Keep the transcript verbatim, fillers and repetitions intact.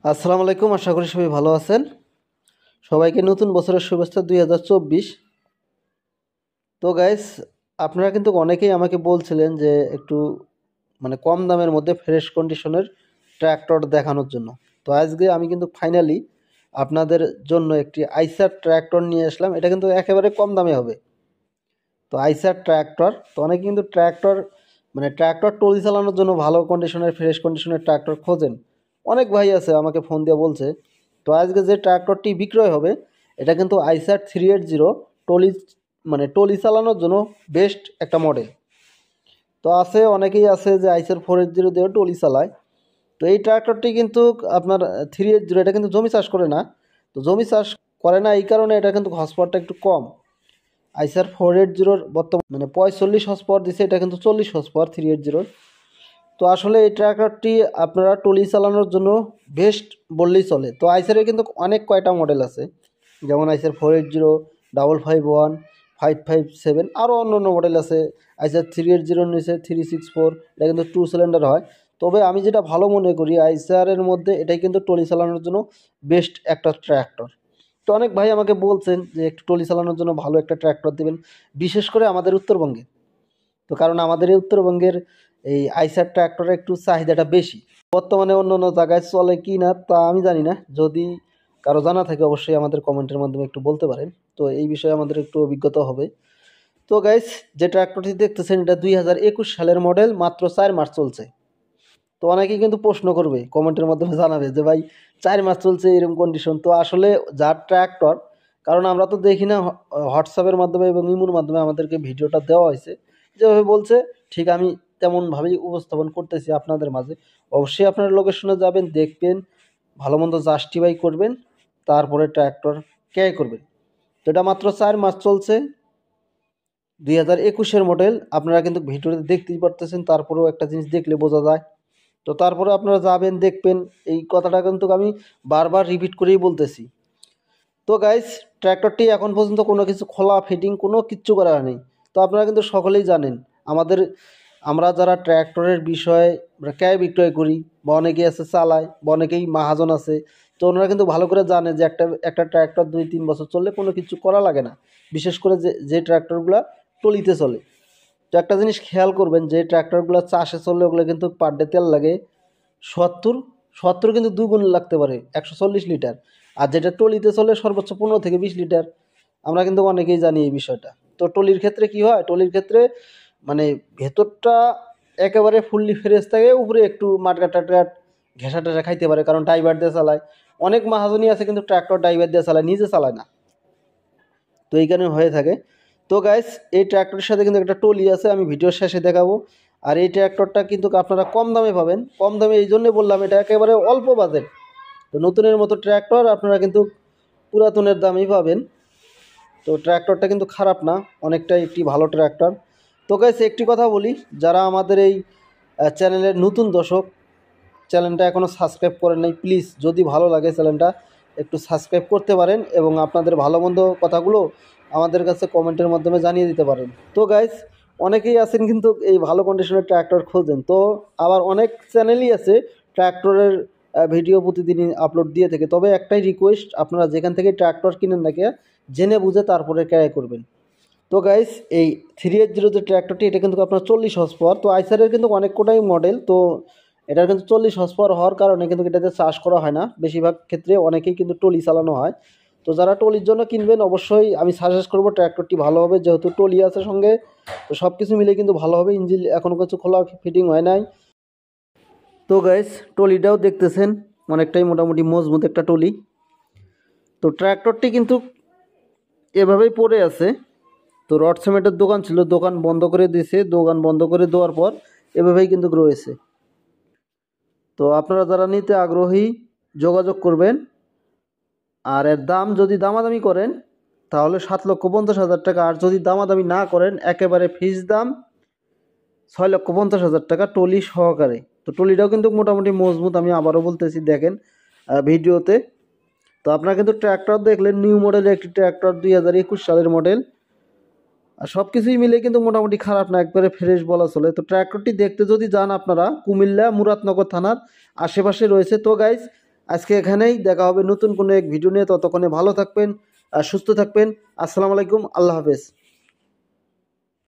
আসসালামু আলাইকুম, আশা করি সবাই ভালো আছেন। সবাইকে নতুন বছরের শুভেচ্ছা দুই হাজার চব্বিশ। তো গাইস, আপনারা কিন্তু অনেকেই আমাকে বলছিলেন যে একটু মানে কম দামের মধ্যে ফ্রেশ কন্ডিশনের ট্র্যাক্টর দেখানোর জন্য। তো আজকে আমি কিন্তু ফাইনালি আপনাদের জন্য একটি আইসার ট্র্যাক্টর নিয়ে আসলাম। এটা কিন্তু একেবারে কম দামে হবে। তো আইসার ট্র্যাক্টর, তো অনেকে কিন্তু ট্র্যাক্টর মানে ট্র্যাক্টর টলি চালানোর জন্য ভালো কন্ডিশনের ফ্রেশ কন্ডিশনের ট্র্যাক্টর খোঁজেন। অনেক ভাই আছে আমাকে ফোন দিয়ে বলছে। তো আজকে যে ট্র্যাক্টরটি বিক্রয় হবে এটা কিন্তু Eicher three eight zero trolley মানে টলি চালানোর জন্য বেস্ট একটা মডেল। তো আছে অনেকেই আছে যে আইসার ফোর এইট জিরো দিয়ে টলি চালায়। তো এই ট্র্যাক্টরটি কিন্তু আপনার থ্রি এইট জিরো এটা কিন্তু জমি চাষ করে না। তো জমি চাষ করে না এই কারণে এটা কিন্তু হর্স পাওয়ারটা একটু কম। আইসার ফোর এইট জিরোর বর্তমান মানে পঁয়তাল্লিশ হর্স পাওয়ার দিচ্ছে, এটা কিন্তু চল্লিশ হর্স পাওয়ার থ্রি এইট জিরোর। তো আসলে এই ট্র্যাক্টরটি আপনারা টলি চালানোর জন্য বেস্ট বললেই চলে। তো আইসারের কিন্তু অনেক কয়টা মডেল আছে, যেমন Eicher four eight zero, double five one, five five seven, আরও অন্য অন্য মডেল আছে। আইসার থ্রি এইট জিরোর নিচে থ্রি সিক্স ফোর, এটা কিন্তু টু সিলিন্ডার হয়। তবে আমি যেটা ভালো মনে করি আইসারের মধ্যে এটাই কিন্তু টলি চালানোর জন্য বেস্ট একটা ট্র্যাক্টর। তো অনেক ভাই আমাকে বলছেন যে একটু টলি চালানোর জন্য ভালো একটা ট্র্যাক্টর দেবেন, বিশেষ করে আমাদের উত্তরবঙ্গে। তো কারণ আমাদের এই উত্তরবঙ্গের এই আইসার ট্র্যাক্টরের একটু চাহিদাটা বেশি। বর্তমানে অন্য অন্য জায়গায় চলে কি না তা আমি জানি না, যদি কারো জানা থাকে অবশ্যই আমাদের কমেন্টের মাধ্যমে একটু বলতে পারেন। তো এই বিষয়ে আমাদের একটু অভিজ্ঞতা হবে। তো গাইস, যে ট্র্যাক্টরটি দেখতেছেন এটা দুই হাজার একুশ সালের মডেল, মাত্র চার মাস চলছে। তো অনেকেই কিন্তু প্রশ্ন করবে, কমেন্টের মাধ্যমে জানাবে যে ভাই চার মাস চলছে এরকম কন্ডিশন। তো আসলে যার ট্র্যাক্টর, কারণ আমরা তো দেখি না, হোয়াটসঅ্যাপের মাধ্যমে এবং ইমোর মাধ্যমে আমাদেরকে ভিডিওটা দেওয়া হয়েছে, যেভাবে বলছে ঠিক আমি তেমনভাবেই উপস্থাপন করতেছি আপনাদের মাঝে। অবশ্যই আপনারা লোকেশনে যাবেন, দেখবেন, ভালো মন্দ জাস্টিফাই করবেন, তারপরে ট্র্যাক্টর ক্রয় করবেন। তো এটা মাত্র চার মাস চলছে, দুই হাজার একুশের মডেল। আপনারা কিন্তু ভিডিওতে দেখতেই পারতেছেন, তারপরেও একটা জিনিস দেখলে বোঝা যায়। তো তারপরে আপনারা যাবেন, দেখবেন। এই কথাটা কিন্তু আমি বারবার রিপিট করেই বলতেছি। তো গাইস, ট্র্যাক্টরটি এখন পর্যন্ত কোনো কিছু খোলা ফিটিং কোনো কিচ্ছু করা নেই। তো আপনারা কিন্তু সকলেই জানেন আমাদের আমরা যারা ট্র্যাক্টরের বিষয়ে ক্রয় বিক্রয় করি, বা অনেকেই আছে চালায়, বা অনেকেই মাহাজন আছে। তো ওনারা কিন্তু ভালো করে জানে যে একটা একটা ট্র্যাক্টর দুই তিন বছর চললে কোনো কিছু করা লাগে না, বিশেষ করে যে যে ট্র্যাক্টরগুলো টলিতে চলে। তো একটা জিনিস খেয়াল করবেন, যে ট্র্যাক্টরগুলো চাষে চললে ওগুলো কিন্তু পার ডে তেল লাগে সত্তর সত্তর কিন্তু দুগুণ লাগতে পারে, একশো চল্লিশ লিটার। আর যেটা টলিতে চলে সর্বোচ্চ পনেরো থেকে বিশ লিটার। আমরা কিন্তু অনেকেই জানি এই বিষয়টা। তো টলির ক্ষেত্রে কি হয়, টলির ক্ষেত্রে মানে ভেতরটা একেবারে ফুললি ফ্রেশ থাকে, উপরে একটু মাটকা টাটকাট ঘেঁষা টেসা খাইতে পারে, কারণ ড্রাইভার দিয়ে চালায়। অনেক মাহাজনই আছে কিন্তু ট্র্যাক্টর ড্রাইভার দিয়ে চালায়, নিজে চালায় না। তো এই কারণে হয়ে থাকে। তো গাইস, এই ট্র্যাক্টরের সাথে কিন্তু একটা টলি আছে, আমি ভিডিওর শেষে দেখাবো। আর এই ট্র্যাক্টরটা কিন্তু আপনারা কম দামে পাবেন। কম দামে এই জন্যে বললাম, এটা একেবারে অল্প বাজেট। তো নতুনের মতো ট্র্যাক্টর আপনারা কিন্তু পুরাতনের দামেই পাবেন। তো ট্র্যাক্টরটা কিন্তু খারাপ না, অনেকটাই একটি ভালো ট্র্যাক্টর। তো গাইস, একটি কথা বলি, যারা আমাদের এই চ্যানেলের নতুন দর্শক, চ্যানেলটা এখনও সাবস্ক্রাইব করেন নাই, প্লিজ যদি ভালো লাগে চ্যানেলটা একটু সাবস্ক্রাইব করতে পারেন, এবং আপনাদের ভালো মন্দ কথাগুলো আমাদের কাছে কমেন্টের মাধ্যমে জানিয়ে দিতে পারেন। তো গাইস, অনেকেই আছেন কিন্তু এই ভালো কন্ডিশনের ট্র্যাক্টর খোঁজেন। তো আবার অনেক চ্যানেলই আছে ট্র্যাক্টরের ভিডিও প্রতিদিনই আপলোড দিয়ে থাকে। তবে একটাই রিকোয়েস্ট, আপনারা যেখান থেকে ট্র্যাক্টর কিনেন নাকি জেনে বুঝে তারপরে ক্রয় করবেন। তো গাইস, এই থ্রি এইট জিরো যে ট্র্যাক্টরটি, এটা কিন্তু আপনার চল্লিশ হর্স পাওয়ার। তো আইসারের কিন্তু অনেক কোটাই মডেল, তো এটার কিন্তু চল্লিশ হর্স পাওয়ার হওয়ার কারণে কিন্তু এটাতে চাষ করা হয় না, বেশিরভাগ ক্ষেত্রে অনেকেই কিন্তু টলি চালানো হয়। তো যারা টলির জন্য কিনবেন, অবশ্যই আমি সাজেস্ট করবো ট্র্যাক্টরটি ভালো হবে, যেহেতু টলি আছে সঙ্গে। তো সব কিছু মিলে কিন্তু ভালো হবে। ইঞ্জিন এখনও কিছু খোলা ফিটিং হয় নাই। তো গাইস, টলিটাও দেখতেছেন অনেকটাই মোটামুটি মজবুত একটা টলি। তো ট্র্যাক্টরটি কিন্তু এভাবেই পড়ে আছে। তো রড সিমেন্টের দোকান ছিল, দোকান বন্ধ করে দিয়েছে। দোকান বন্ধ করে দেওয়ার পর এভাবেই কিন্তু রয়েছে। তো আপনারা যারা নিতে আগ্রহী যোগাযোগ করবেন। আর এর দাম যদি দামাদামি করেন তাহলে সাত লক্ষ পঞ্চাশ হাজার টাকা, আর যদি দামাদামি না করেন একেবারে ফিক্স দাম ছয় লক্ষ পঞ্চাশ হাজার টাকা টলি সহকারে। তো টলিটাও কিন্তু মোটামুটি মজবুত, আমি আবারও বলতেছি, দেখেন ভিডিওতে। তো আপনারা কিন্তু ট্র্যাক্টর দেখলেন, নিউ মডেলের একটি ট্র্যাক্টর, দুই হাজার একুশ সালের মডেল। আর সব কিছুই মিলে কিন্তু মোটামুটি খারাপ না, একবারে ফ্রেশ বলা চলে। তো ট্র্যাক্টরটি দেখতে যদি যান আপনারা, কুমিল্লা মুরাদনগর থানার আশেপাশে রয়েছে। তো গাইজ, আজকে এখানেই, দেখা হবে নতুন কোনো এক ভিডিও নিয়ে। ততক্ষণে ভালো থাকবেন আর সুস্থ থাকবেন। আসসালামু আলাইকুম, আল্লাহ হাফেজ।